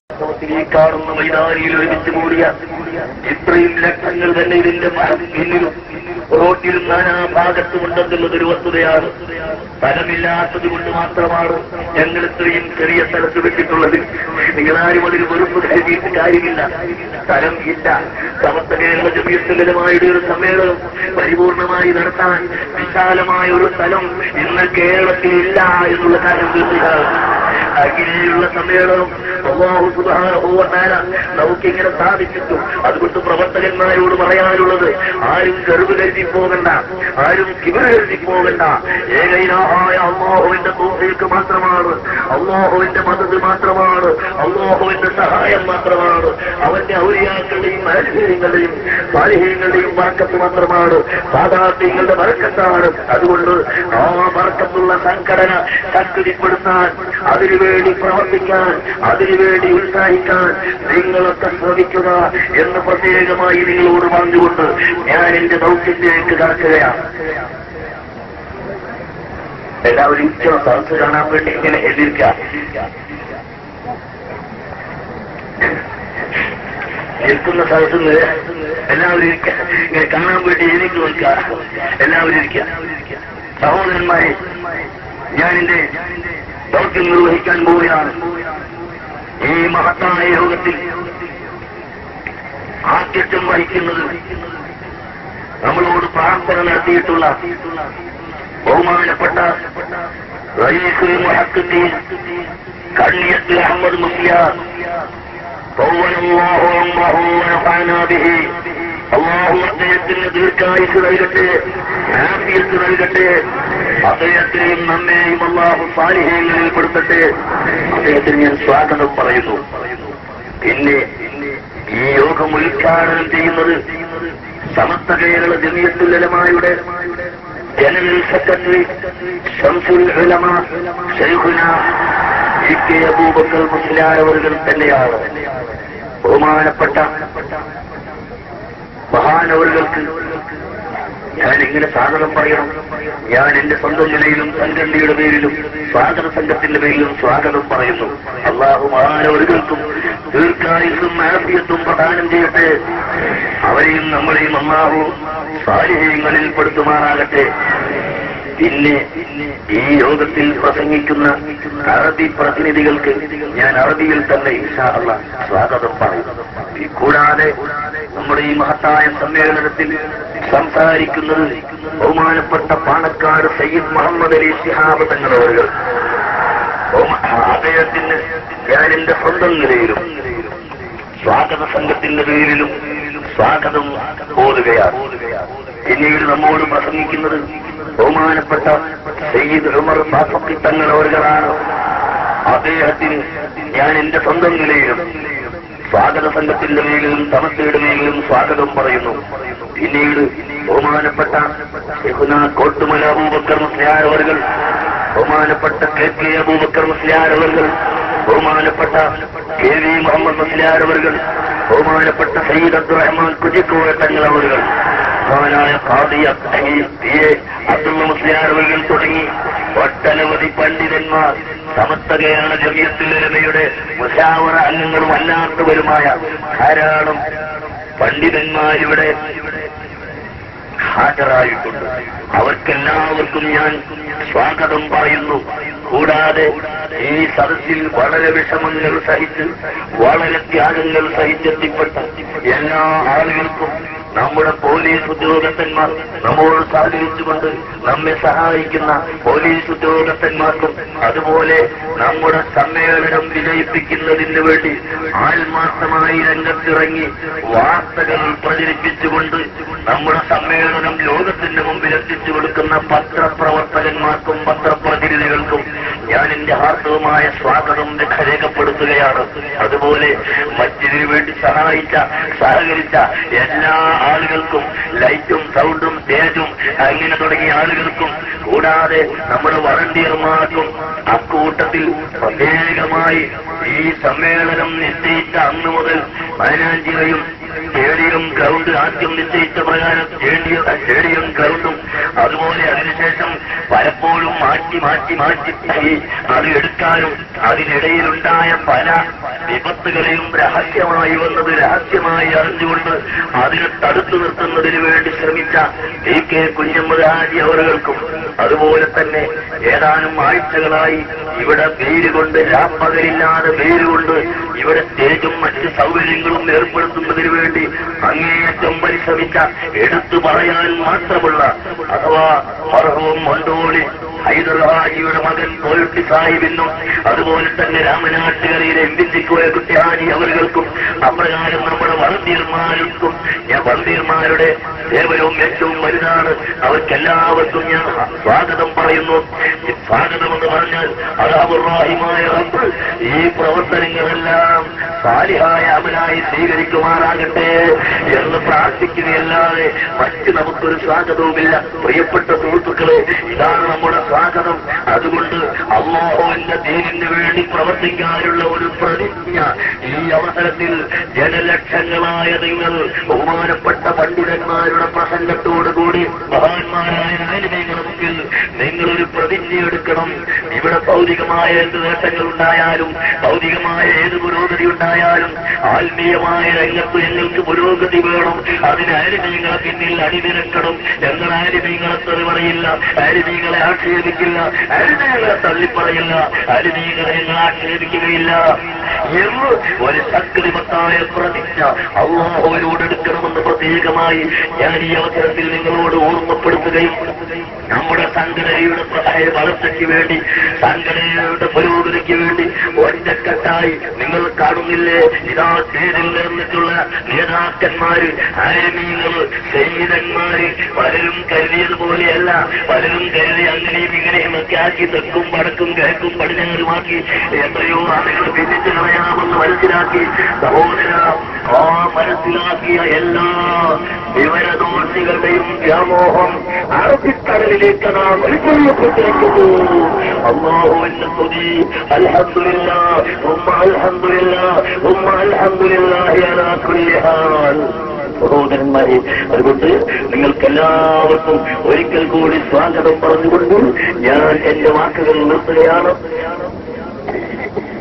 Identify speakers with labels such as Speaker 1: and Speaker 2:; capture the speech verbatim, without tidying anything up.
Speaker 1: ഈ കാണുന്ന മൈതാനിയിൽ ഒരുമിച്ച് കൂടിയ ഇത്രയും ലക്ഷങ്ങൾ തന്നെ ഇതിന്റെ പിന്നിലും റോട്ടിലും നാനാ ഭാഗത്തുമുണ്ടെന്നുള്ളത് ഒരു വസ്തുതയാണ്. സ്ഥലമില്ലാത്തത് കൊണ്ട് മാത്രമാണ് ഞങ്ങൾ ഇത്രയും ചെറിയ സ്ഥലത്ത് വെച്ചിട്ടുള്ളത്. നിങ്ങളാരും അതിന് വെറുപ്പ് കരുതിയിട്ട് കാര്യമില്ല. സ്ഥലം ഇല്ല. സമസ്ത കേരള ജമീയത്തുലമായുടെ ഒരു സമ്മേളനം പരിപൂർണമായി നടത്താൻ വിശാലമായ ഒരു സ്ഥലം ഇന്ന് കേരളത്തിലില്ല എന്നുള്ള കാര്യം തീർച്ചയാണ്. അങ്ങനെയുള്ള സമ്മേളനം അല്ലാഹു സുബ്ഹാനഹു വ തആല നമുക്കിങ്ങനെ സാധിച്ചിട്ടു. അതുകൊണ്ട് പ്രവർത്തകന്മാരോട് പറയാനുള്ളത്, ആരും ഗർവ് കരുതി പോകണ്ട, ആരും കിബർ കരുതി പോകണ്ട. ഏകൈനായ അല്ലാഹുവിന്റെ തൗഫീഖ് മാത്രമാണ്, അല്ലാഹുവിന്റെ മദദ് മാത്രമാണ്, അല്ലാഹുവിന്റെ സഹായം മാത്രമാണ്, അവന്റെ ഔലിയാക്കളുടെയും അൽഹീങ്ങളുടെയും സാലിഹീങ്ങളുടെയും ബർക്കത്ത് മാത്രമാണ്, സാദാത്യങ്ങളുടെ ബർക്കത്താണ്. അതുകൊണ്ട് ആ ബർക്കത്തുള്ള സംഘടന ശക്തിപ്പെടുത്താൻ, അതിനുവേണ്ടി പ്രവർത്തിക്കാൻ, അതിനുവേണ്ടി ഉത്സാഹിക്കാൻ നിങ്ങളൊക്കെ ശ്രമിക്കുക എന്ന് പ്രത്യേകമായി നിങ്ങളോട് പറഞ്ഞുകൊണ്ട് ഞാൻ എന്റെ ദൗത്യത്തിലേക്ക് കടക്കുകയാണ്. എല്ലാവരും ഇച്ചിരി സദസ് കാണാൻ വേണ്ടി ഇങ്ങനെ എതിർക്കാം. നിൽക്കുന്ന സ്ഥലത്ത് നിന്ന് എല്ലാവരും ഇരിക്കുക. ഇങ്ങനെ കാണാൻ വേണ്ടി എനിക്ക് നിൽക്കുക. എല്ലാവരും ഇരിക്കുക. സഹോദരന്മാരെ, ഞാൻ എന്റെ ദൗത്യം നിർവഹിക്കാൻ പോവുകയാണ്. ഈ മഹത്തായ യോഗത്തിൽ ആദ്യത്വം വഹിക്കുന്നത് നമ്മളോട് പ്രാർത്ഥന നടത്തിയിട്ടുള്ള ബഹുമാനപ്പെട്ട റയീസുൽ മുഹഖഖീൻ കണ്ണിയത്ത് അഹമ്മദ് മുസ്ലിയാർ തൗവനല്ലാഹു അംറഹു വനഫഅനാ ബിഹി. അല്ലാഹു അദ്ദേഹത്തിന് ദീർഘായുസ്സ് നൽകട്ടെ, ആഫിയത്ത് നൽകട്ടെ. അദ്ദേഹത്തെയും നമ്മെയും അല്ലാഹു സാലിഹീങ്ങളിൽ പെടുത്തട്ടെ. അദ്ദേഹത്തിന് ഞാൻ സ്വാഗതം പറയുന്നു. പിന്നെ ഈ യോഗം ഉദ്ഘാടനം ചെയ്യുന്നത് സമസ്ത കേരള ജമിയത്തുൽ ഉലമായുടെ ജനറൽ സെക്രട്ടറി ശംസുൽ ഉലമ ശൈഖുന ഇ കെ അബൂബക്കർ മുസ്ലിയാർ അവர்கள் തന്നെയാണ്. ബഹുമാനപ്പെട്ട മഹാനവറുകൾക്ക് ഞാൻ ഇങ്ങനെ സ്വാഗതം പറയണം. ഞാൻ എന്റെ സ്വന്തം നിലയിലും സംഘടനയുടെ പേരിലും സ്വാഗത സംഘത്തിന്റെ പേരിലും സ്വാഗതം പറയുന്നു. അല്ലാഹു മഹാനവറുകൾക്കും ദീർഘായുസ്സും ആഫിയത്തും പ്രദാനം ചെയ്യട്ടെ. അവരെയും നമ്മളെയും അല്ലാഹു സാലിഹീങ്ങളിൽ പെടുത്തുമാറാകട്ടെ. പിന്നെ ഈ യോഗത്തിൽ പ്രസംഗിക്കുന്ന അറബി പ്രതിനിധികൾക്ക് ഞാൻ അറബിയിൽ തന്നെ ഇൻഷാ അല്ലാഹ് സ്വാഗതം പറയും. കൂടാതെ നമ്മുടെ ഈ മഹത്തായ സമ്മേളനത്തിൽ സംസാരിക്കുന്നത് ബഹുമാനപ്പെട്ട പാണക്കാട് സയ്യിദ് മുഹമ്മദ് അലി ശിഹാബ് തങ്ങളവர்கள். അദ്ദേഹത്തിന് ഞാൻ എന്റെ സ്വന്തം നിലയിലും സ്വാഗത സംഘത്തിന്റെ പേരിലും സ്വാഗതം ഓതുകയാണ്. പിന്നീട് നമ്മോട് പ്രസംഗിക്കുന്നത് ബഹുമാനപ്പെട്ട സയ്യിദ് ഉമർ ഫാറൂഖി തങ്ങളവர்களാണ്. അദ്ദേഹത്തിന് ഞാൻ എന്റെ സ്വന്തം നിലയിലും സ്വാഗത സംഘത്തിന്റെ മേലിലും സമസ്തയുടെ മേലിലും സ്വാഗതം പറയുന്നു. പിന്നീട് ബഹുമാനപ്പെട്ട ശൈഖുന കോട്ടുമല അബൂബക്കർ മുസ്ലിയാർ അവர்கள், ബഹുമാനപ്പെട്ട കെ കെ അബൂബക്കർ മുസ്ലിയാർ അവர்கள், ബഹുമാനപ്പെട്ട കെ വി മുഹമ്മദ് മുസ്ലിയാർ അവர்கள், ബഹുമാനപ്പെട്ട സയ്യിദ് അബ്ദുറഹ്മാൻ കുജിക്കോയ തങ്ങൾ അവர்கள், മഹാനായ ഖാദി അബ്ദുള്ള മുസ്ലിയാർ അവர்கள் തുടങ്ങി ഒട്ടനവധി പണ്ഡിതന്മാർ, സമസ്ത കേരള ജമിയത്തുൽ ഉലമയുടെ മുശാവറ അംഗങ്ങളും അല്ലാത്തവരുമായ ധാരാളം പണ്ഡിതന്മാരിവിടെ ഹാജരായിട്ടുണ്ട്. അവർക്കെല്ലാവർക്കും ഞാൻ സ്വാഗതം പറയുന്നു. കൂടാതെ ഈ സദസ്സിൽ വളരെ വിഷമങ്ങൾ സഹിച്ച് വളരെ ത്യാഗങ്ങൾ സഹിച്ചെത്തിപ്പെട്ട എല്ലാ ആളുകൾക്കും, നമ്മുടെ പോലീസ് ഉദ്യോഗസ്ഥന്മാർ നമ്മോട് സഹകരിച്ചുകൊണ്ട് നമ്മെ സഹായിക്കുന്ന പോലീസ് ഉദ്യോഗസ്ഥന്മാർക്കും, അതുപോലെ നമ്മുടെ സമ്മേളനം വിജയിപ്പിക്കുന്നതിന് വേണ്ടി ആത്മാർത്ഥമായി രംഗത്തിറങ്ങി വാർത്തകൾ പ്രചരിപ്പിച്ചുകൊണ്ട് നമ്മുടെ സമ്മേളനം ലോകത്തിന്റെ മുമ്പിൽ എത്തിച്ചു കൊടുക്കുന്ന പത്രപ്രവർത്തകന്മാർക്കും പത്രപ്രതിനിധികൾക്കും ഞാൻ എന്റെ ഹാർദവമായ സ്വാഗതം രേഖപ്പെടുത്തുകയാണ്. അതുപോലെ മറ്റിനു വേണ്ടി സഹായിച്ച സഹകരിച്ച എല്ലാ ആളുകൾക്കും, ലൈറ്റും സൗണ്ടും സ്റ്റേജും അങ്ങനെ തുടങ്ങിയ ആളുകൾക്കും, കൂടാതെ നമ്മുടെ വളണ്ടിയർമാർക്കും, അക്കൂട്ടത്തിൽ പ്രത്യേകമായി ഈ സമ്മേളനം നിശ്ചയിച്ച അന്നു മുതൽ പതിനാഞ്ചിറയും സ്റ്റേഡിയം ഗ്രൗണ്ട് ആദ്യം നിശ്ചയിച്ച പ്രകാരം സ്റ്റേഡിയം സ്റ്റേഡിയം ഗ്രൗണ്ടും അതുപോലെ അതിനുശേഷം പലപ്പോഴും മാറ്റി മാറ്റി മാറ്റി അത് എടുക്കാനും അതിനിടയിലുണ്ടായ പല വിപത്തുകളെയും രഹസ്യമായി വന്നത് രഹസ്യമായി അറിഞ്ഞുകൊണ്ട് അതിനെ തടുത്തു നിർത്തുന്നതിന് വേണ്ടി ശ്രമിച്ച എ കെ കുഞ്ഞമ്മദ് ഹാജി അവറുകൾക്കും അതുപോലെ തന്നെ ഏതാനും ആഴ്ചകളായി ഇവിടെ വെയിൽ കൊണ്ട് രാപ്പകലില്ലാതെ വെയിൽ കൊണ്ട് ഇവിടെ സ്റ്റേജും മറ്റ് സൗകര്യങ്ങളും ഏർപ്പെടുത്തുന്നതിന് വേണ്ടി അങ്ങേയറ്റം പരിശ്രമിച്ച എടുത്തു പറയാൻ മാത്രമുള്ള അഥവാ മർഹൂം മണ്ടോളി ഹൈദർഹാജിയുടെ മകൻ തോൽട്ടി സാഹിബിനും അതുപോലെ തന്നെ രാമനാട്ടുകരയിലെ എംപിച്ചിക്കോയ കുട്ടിഹാജി അവർക്കും അപ്രകാരം നമ്മുടെ വളണ്ടിയർമാർക്കും ഞാൻ വളണ്ടിയർമാരുടെ സേവനവും ഏറ്റവും വലുതാണ്. അവർക്കെല്ലാവർക്കും ഞാൻ സ്വാഗതം പറയുന്നു. സ്വാഗതമെന്ന് പറഞ്ഞാൽ അലാഹുറാഹിമായ റബ്ബ് ഈ പ്രവർത്തനങ്ങളെല്ലാം സാലിഹായ അമലായി സ്വീകരിക്കുമാറാകട്ടെ എന്ന് പ്രാർത്ഥിക്കുകയല്ലാതെ മറ്റ് നമുക്കൊരു സ്വാഗതവുമില്ല. പ്രിയപ്പെട്ട സുഹൃത്തുക്കളെ, ഇതാണ് നമ്മുടെ സ്വാഗതം. അതുകൊണ്ട് അല്ലാഹുവിന്റെ ദീനിന് വേണ്ടി പ്രവർത്തിക്കാനുള്ള ഒരു പ്രതിജ്ഞ ഈ അവസരത്തിൽ ജനലക്ഷങ്ങളായ നിങ്ങൾ ബഹുമാനപ്പെട്ട പണ്ഡിതന്മാരുടെ പ്രസംഗത്തോടുകൂടി മഹാന്മാരായ ആലിമീങ്ങളുടെ മുമ്പിൽ നിങ്ങളൊരു പ്രതിജ്ഞ എടുക്കണം. ഇവിടെ ഭൗതികമായ എന്ത് നേട്ടങ്ങളുണ്ടായാലും ഭൗതികമായ ഏത് പുരോഗതി ഉണ്ടായാലും ആത്മീയമായ രംഗത്ത് ഞങ്ങൾക്ക് പുരോഗതി വേണം. അതിന് ആലിമീങ്ങളെ പിന്നിൽ അണിനിരക്കണം. ഞങ്ങൾ ആലിമീങ്ങളെ തെറി പറയില്ല, ആലിമീങ്ങളെ ആക്ഷേപിക്കില്ല, ആലിമീങ്ങളെ തള്ളിപ്പറയില്ല, ആലിമീങ്ങളെ ഞങ്ങൾ ആക്ഷേപിക്കുകയില്ല എന്ന് ഒരു ശക്തിമത്തായ പ്രതിജ്ഞ അല്ലാഹുവിനോട് എടുക്കണമെന്ന് പ്രത്യേകമായി ഞാൻ ഈ അവസരത്തിൽ നിങ്ങളോട് ഓർമ്മപ്പെടുത്തുകയും നമ്മുടെ സംഘടനയുടെ വളർച്ചയ്ക്ക് വേണ്ടി സംഘടനയുടെ പുരോഗതിക്ക് വേണ്ടി ഒറ്റക്കെട്ടായി നിങ്ങൾ കാണുന്നില്ലേ, ഇതാ സ്റ്റേജിൽ നിർന്നിട്ടുള്ള നേതാക്കന്മാര്, ആലിമീങ്ങള്, സയ്യിദന്മാര് പലരും കരുതിയതുപോലെയല്ല. പലരും കരുതി അങ്ങനെയും ഇങ്ങനെയും ഒക്കെ ആക്കി തെക്കും വടക്കും കിഴക്കും പടിഞ്ഞാറുമാക്കി എത്രയോ ആളുകൾ വിധിച്ചു കളയാമെന്ന് മനസ്സിലാക്കി സഹോദര ആ മനസ്സിലാക്കിയ എല്ലാ വിവരദോഷികളുടെയും വ്യാമോഹം അറബിക്കടലിലേക്ക് നാം വലിച്ചെറിയപ്പെട്ടിരിക്കുന്നു. അല്ലാഹുവിന്റെ സ്തുതി. അൽഹംദുലില്ലാഹ് ഉമ്മ അൽഹംദുലില്ലാഹ് ഉമ്മ അൽഹംദുലില്ലാഹി അലാ കുല്ലി ഹാൽ. സഹോദരന്മാരെ, അതുകൊണ്ട് നിങ്ങൾക്കെല്ലാവർക്കും ഒരിക്കൽ കൂടി സ്വാഗതം പറഞ്ഞുകൊണ്ട് ഞാൻ എന്റെ വാക്കുകൾ നിർത്തുകയാണ്.